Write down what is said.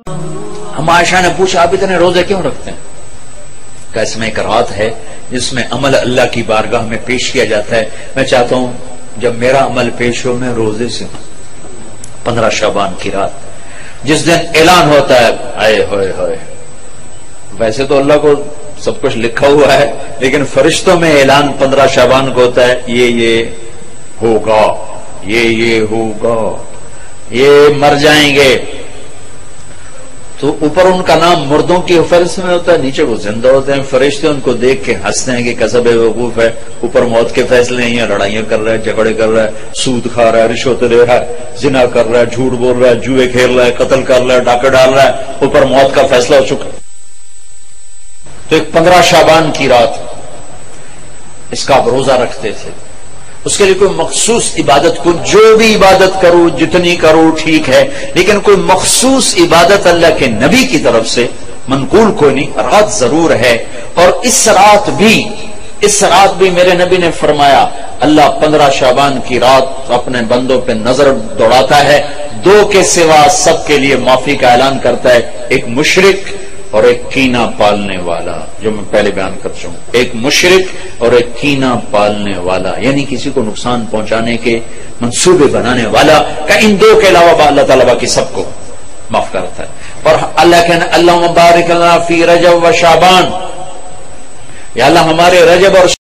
ہم عائشہ نے پوچھا آپ اتنے روزے کیوں رکھتے ہیں؟ کہ اس میں ایک رات ہے جس میں عمل اللہ کی بارگاہ میں پیش کیا جاتا ہے. میں چاہتا ہوں جب میرا عمل پیش ہو میں روزے سے ہوں. 15 شعبان کی رات جس دن اعلان ہوتا ہے آئے ہوئے ہوئے. ویسے تو اللہ کو سب کچھ لکھا ہوا ہے لیکن فرشتوں میں اعلان 15 شعبان کو ہوتا ہے یہ ہوگا یہ ہوگا یہ مر جائیں گے. تو اوپر ان کا نام مردوں کی فہرست میں ہوتا ہے, نیچے وہ زندہ ہوتے ہیں. فرشتے ان کو دیکھ کے ہنستے ہیں کہ کسب وقوف ہے, اوپر موت کے فیصلے نہیں ہیں, لڑائیاں کر رہا ہے, جھگڑے کر رہا ہے, سود کھا رہا ہے, رشوت لے رہا ہے, زنا کر رہا ہے, جھوٹ بول رہا ہے, جوئے کھیل رہا ہے, قتل کر رہا ہے, ڈاکے ڈال رہا ہے, اوپر موت کا فیصلہ ہو چکا. تو ایک 15 شعبان کی رات اس کا آپ روزہ رکھتے تھے. اس کے لیے کوئی مخصوص عبادت کو جو بھی عبادت کرو جتنی کرو ٹھیک ہے, لیکن کوئی مخصوص عبادت اللہ کے نبی کی طرف سے منقول کوئی نہیں. رات ضرور ہے اور اس رات بھی میرے نبی نے فرمایا اللہ 15 شعبان کی رات اپنے بندوں پہ نظر دوڑاتا ہے. 2 کے سوا سب کے لیے معافی کا اعلان کرتا ہے, ایک مشرک اور ایک کینہ پالنے والا, جو میں پہلے بیان کر چکا ہوں. ایک مشرک اور ایک کینہ پالنے والا یعنی کسی کو نقصان پہنچانے کے منصوبے بنانے والا, کہ ان 2 کے علاوہ اللہ تعالیٰ باقی سب کو معاف کرتا ہے. اور اللہ کہنا اللہم بارک لنا فی رجب و شعبان, یا اللہ ہمارے رجب اور